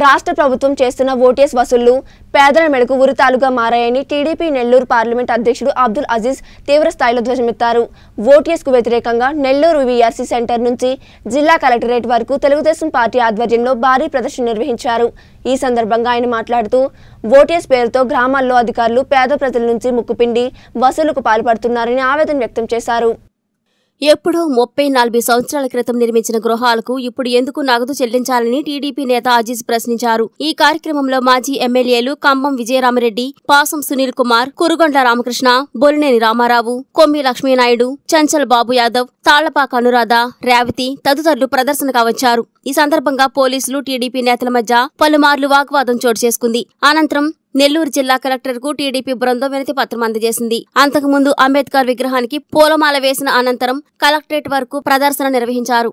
రాష్ట్ర ప్రభుత్వం చేస్తున్న ఓటీఎస్ వసూళ్లు పేదల మెడకు ఉరితాలుగా మారాయని టీడీపీ నెల్లూరు పార్లమెంట్ అధ్యక్షుడు అబ్దుల్ అజీజ్ తీవ్ర స్థాయిలో ధ్వజమెత్తారు. ఓటీఎస్ కు వ్యతిరేకంగా నెల్లూరు వీఆర్సీ సెంటర్ నుంచి జిల్లా కలెక్టరేట్ వరకు తెలుగుదేశం పార్టీ ఆధ్వర్యంలో భారీ ప్రదర్శన నిర్వహించారు. ఈ సందర్భంగా ఆయన మాట్లాడుతూ ఓటీఎస్ పేరుతో గ్రామాల్లో అధికారులు పేద ప్రజల నుంచి ముక్కుపిండి వసూలుకు పాల్పడుతున్నారని ఆవేదన వ్యక్తం చేశారు. ఎప్పుడో 34 సంవత్సరాల క్రితం నిర్మించిన గృహాలకు ఇప్పుడు ఎందుకు నగదు చెల్లించాలని టీడీపీ నేత అజీజ్ ప్రశ్నించారు. ఈ కార్యక్రమంలో మాజీ ఎమ్మెల్యేలు కంబం విజయరామరెడ్డి, పాసం సునీల్ కుమార్, కురుగొండ్ల రామకృష్ణ, బొలినేని రామారావు, కొమ్మి లక్ష్మీనాయుడు, చంచల్ బాబు యాదవ్, తాళ్లపాక అనురాధ, రేవతి తదితరులు ప్రదర్శనగా వచ్చారు. ఈ సందర్భంగా పోలీసులు, టీడీపీ నేతల మధ్య పలుమార్లు వాగ్వాదం చోటు చేసుకుంది. అనంతరం నెల్లూరు జిల్లా కలెక్టర్ కు టీడీపీ బృందం వినతి పత్రం అందజేసింది. అంతకుముందు అంబేద్కర్ విగ్రహానికి పూలమాల వేసిన అనంతరం కలెక్టరేట్ వరకు ప్రదర్శన నిర్వహించారు.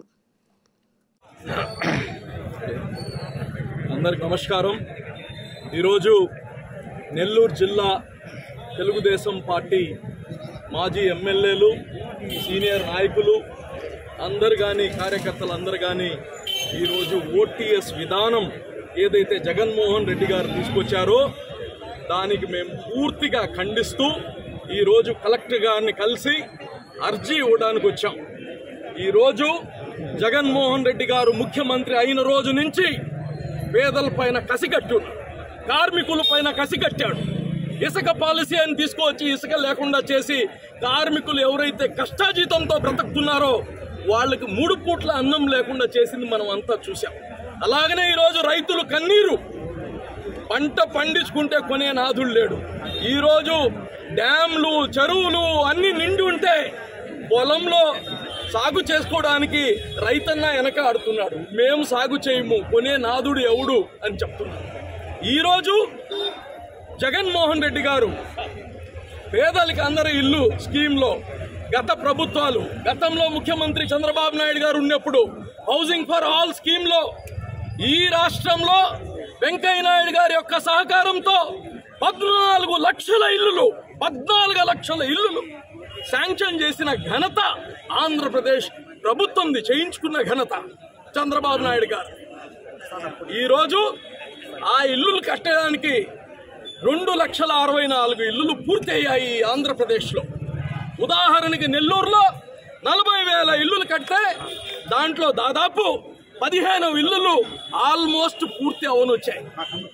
అందరికి నమస్కారం. ఈరోజు నెల్లూరు జిల్లా తెలుగుదేశం పార్టీ మాజీ ఎమ్మెల్యేలు, సీనియర్ నాయకులు అందరు కానీ, కార్యకర్తలు అందరు కానీ ఈరోజు ఓటీఎస్ విధానం ఏదైతే జగన్మోహన్ రెడ్డి గారు తీసుకొచ్చారో దానికి మేము పూర్తిగా ఖండిస్తూ ఈరోజు కలెక్టర్ గారిని కలిసి అర్జీ ఇవ్వడానికి వచ్చాం. ఈరోజు జగన్మోహన్ రెడ్డి గారు ముఖ్యమంత్రి అయిన రోజు నుంచి పేదలపైన కసిగట్టు, కార్మికులపైన కసిగట్టాడు. ఇసుక పాలసీ అని తీసుకువచ్చి ఇసుక లేకుండా చేసి కార్మికులు ఎవరైతే కష్టాజీతంతో బ్రతుకుతున్నారో వాళ్ళకి 3 పూట్ల అన్నం లేకుండా చేసింది మనం అంతా చూసాం. అలాగనే ఈరోజు రైతులు కన్నీరు, పంట పండించుకుంటే కొనే నాథుడు లేడు. ఈరోజు డ్యాంలు, చెరువులు అన్ని నిండి ఉంటే పొలంలో సాగు చేసుకోవడానికి రైతన్న వెనక ఆడుతున్నాడు. మేము సాగు చేయము, కొనే నాథుడు ఎవడు అని చెప్తున్నాడు. ఈరోజు జగన్మోహన్ రెడ్డి గారు పేదలకి అందరి ఇల్లు స్కీమ్లో గత ప్రభుత్వాలు, గతంలో ముఖ్యమంత్రి చంద్రబాబు నాయుడు గారు ఉన్నప్పుడు హౌసింగ్ ఫర్ ఆల్ స్కీమ్లో ఈ రాష్ట్రంలో వెంకయ్య నాయుడు గారి యొక్క సహకారంతో 14 లక్షల ఇల్లులు శాంక్షన్ చేసిన ఘనత ఆంధ్రప్రదేశ్ ప్రభుత్వంది, చేయించుకున్న ఘనత చంద్రబాబు నాయుడు గారు. ఈరోజు ఆ ఇల్లులు కట్టడానికి 2,64,000 ఇల్లులు పూర్తి అయ్యాయి ఆంధ్రప్రదేశ్లో. ఉదాహరణకి నెల్లూరులో 40,000 ఇల్లులు కడితే దాంట్లో దాదాపు 15 ఇల్లులు ఆల్మోస్ట్ పూర్తి అవనొచ్చాయి.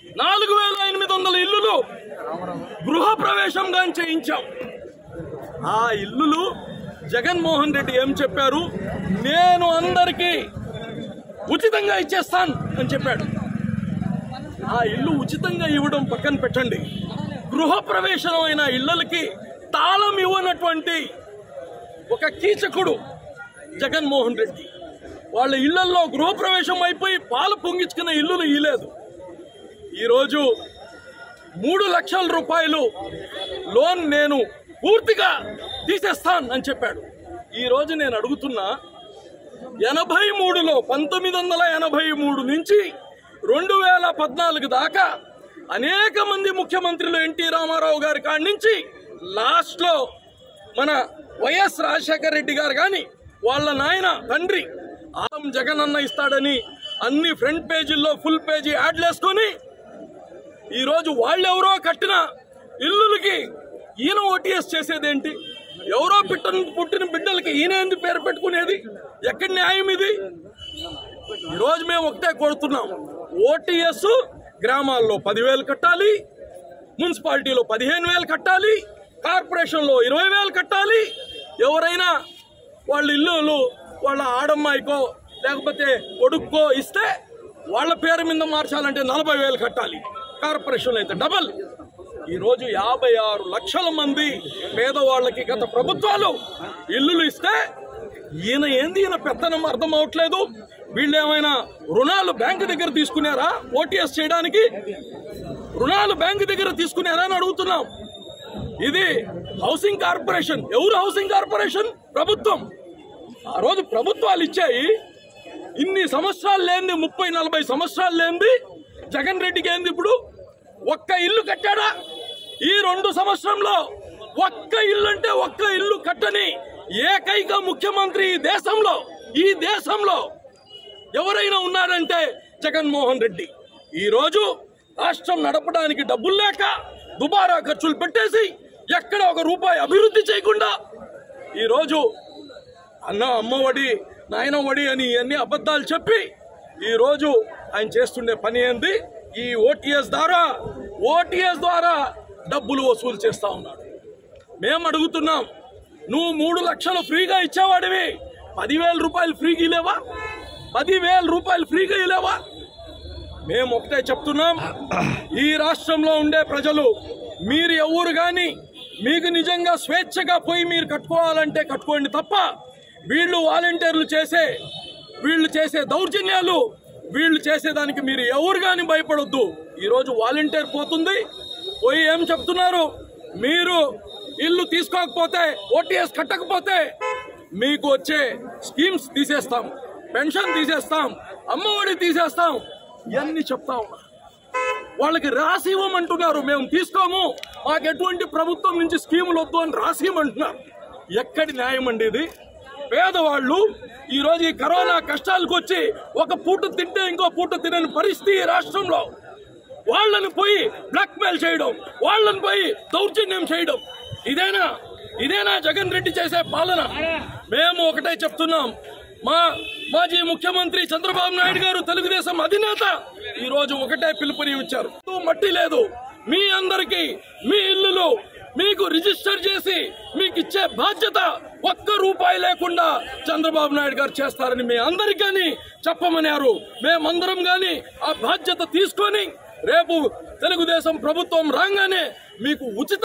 4,800 ఇల్లులు గృహ ప్రవేశంగా చేయించాం. ఆ ఇల్లులు జగన్మోహన్ రెడ్డి ఏం చెప్పారు, నేను అందరికీ ఉచితంగా ఇచ్చేస్తాను అని చెప్పాడు. ఆ ఇల్లు ఉచితంగా ఇవ్వడం పక్కన పెట్టండి, గృహ ప్రవేశమైన ఇళ్లకి తాళం ఇవ్వనటువంటి ఒక కీచకుడు జగన్మోహన్ రెడ్డి. వాళ్ళ ఇళ్లలో గృహప్రవేశం అయిపోయి పాలు పొంగించుకున్న ఇల్లులు ఇయ్యలేదు. ఈరోజు 3 లక్షల రూపాయలు లోన్ నేను పూర్తిగా తీసేస్తాను అని చెప్పాడు. ఈరోజు నేను అడుగుతున్నా, 1983 నుంచి 2014 దాకా అనేక మంది ముఖ్యమంత్రులు, ఎన్టీ రామారావు గారి కాడి నుంచి లాస్ట్లో మన వైఎస్ రాజశేఖర రెడ్డి గారు కానీ వాళ్ళ నాయన తండ్రి ఆలం జగన్ అన్న ఇస్తాడని అన్ని ఫ్రంట్ పేజీల్లో ఫుల్ పేజీ యాడ్లు వేసుకొని ఈరోజు వాళ్ళెవరో కట్టిన ఇల్లులకి ఈయన ఓటీఎస్ చేసేదేంటి? ఎవరో పుట్టిన బిడ్డలకి ఈయన ఎందుకు పేరు పెట్టుకునేది? ఎక్కడి న్యాయం ఇది? ఈరోజు మేము ఒకటే కోరుతున్నాం, ఓటీఎస్ గ్రామాల్లో 10,000 కట్టాలి, మున్సిపాలిటీలో 15,000 కట్టాలి, కార్పొరేషన్లో 20,000 కట్టాలి. ఎవరైనా వాళ్ళ ఇల్లు వాళ్ళ ఆడమ్మాయికో లేకపోతే కొడుక్కో ఇస్తే వాళ్ళ పేరు మీద మార్చాలంటే 40,000 కట్టాలి. కార్పొరేషన్లో అయితే డబల్. ఈరోజు 56 లక్షల మంది పేదవాళ్ళకి గత ప్రభుత్వాలు ఇల్లులు ఇస్తే ఈయన పెత్తనం అర్థం అవట్లేదు. వీళ్ళు ఏమైనా రుణాలు బ్యాంకు దగ్గర తీసుకున్నారా? ఓటీఎస్ చేయడానికి రుణాలు బ్యాంకు దగ్గర తీసుకున్నారా అని అడుగుతున్నాం. ఇది హౌసింగ్ కార్పొరేషన్. ఎవరు హౌసింగ్ కార్పొరేషన్? ప్రభుత్వం. ఆ రోజు ప్రభుత్వాలు ఇచ్చాయి. ఇన్ని సంవత్సరాలు లేనిది, 30-40 సంవత్సరాలు లేనిది జగన్ రెడ్డికి ఏంది ఇప్పుడు? ఒక్క ఇల్లు కట్టాడా? ఈ 2 సంవత్సరంలో ఒక్క ఇల్లు అంటే ఒక్క ఇల్లు కట్టని ఏకైక ముఖ్యమంత్రి ఈ దేశంలో ఎవరైనా ఉన్నారంటే జగన్మోహన్ రెడ్డి. ఈరోజు రాష్ట్రం నడపడానికి డబ్బులు లేక దుబారా ఖర్చులు పెట్టేసి ఎక్కడ ఒక రూపాయి అభివృద్ధి చేయకుండా ఈరోజు అమ్మఒడి నాయన ఒడి అని ఇవన్నీ అబద్ధాలు చెప్పి ఈరోజు ఆయన చేస్తుండే పని ఏంది? ఈ ఓటీఎస్ ద్వారా డబ్బులు వసూలు చేస్తా ఉన్నాడు. మేము అడుగుతున్నాం, నువ్వు 3 లక్షలు ఫ్రీగా ఇచ్చేవాడివి, 10,000 రూపాయలు ఫ్రీగా ఇలేవా? 10,000 రూపాయలు ఫ్రీగా ఇలేవా? మేము ఒకటే చెప్తున్నాం, ఈ రాష్ట్రంలో ఉండే ప్రజలు మీరు ఎవరు కానీ మీకు నిజంగా స్వేచ్ఛగా పోయి మీరు కట్టుకోవాలంటే కట్టుకోండి తప్ప వీళ్ళు వాలంటీర్లు చేసే దౌర్జన్యాలు వీళ్ళు చేసేదానికి మీరు ఎవరు కానీ భయపడొద్దు. ఈరోజు వాలంటీర్ పోయి ఏం చెప్తున్నారు? మీరు ఇల్లు తీసుకోకపోతే, ఓటీఎస్ కట్టకపోతే మీకు వచ్చే స్కీమ్స్ తీసేస్తాం, పెన్షన్ తీసేస్తాం, అమ్మఒడి తీసేస్తాం, ఇవన్నీ చెప్తా ఉన్నారు. వాళ్ళకి రాసి ఇవ్వమంటున్నారు, మేము తీసుకోము, మాకు ఎటువంటి ప్రభుత్వం నుంచి స్కీములు వద్దు అని రాసి ఇవ్వమంటున్నారు. ఎక్కడి న్యాయం అండి ఇది? పేదవాళ్ళు ఈరోజు ఈ కరోనా కష్టాలకు వచ్చి ఒక పూట తింటే ఇంకో పూట తినని పరిస్థితి ఈ రాష్ట్రంలో. వాళ్ళని పోయి బ్లాక్మెయిల్ చేయడం, వాళ్ళని పోయి దౌర్జన్యం చేయడం, ఇదేనా జగన్ రెడ్డి చేసే పాలన? మేము ఒకటే చెప్తున్నాం, మాజీ ముఖ్యమంత్రి చంద్రబాబు నాయుడు గారు, తెలుగుదేశం అధినేత ఈరోజు ఒకటే పిలుపునిచ్చారు, మట్టి లేదు మీ అందరికీ, మీ ఇల్లులు మీకు రిజిస్టర్ చేసి మీకు ఇచ్చే బాధ్యత ₹1 లేకుండా చంద్రబాబు నాయుడు గారు చేస్తారని మీ అందరికీ చెప్పమన్నారు. మేమందరం గాని ఆ బాధ్యత తీసుకొని రేపు తెలుగుదేశం ప్రభుత్వం రాగానే మీకు ఉచిత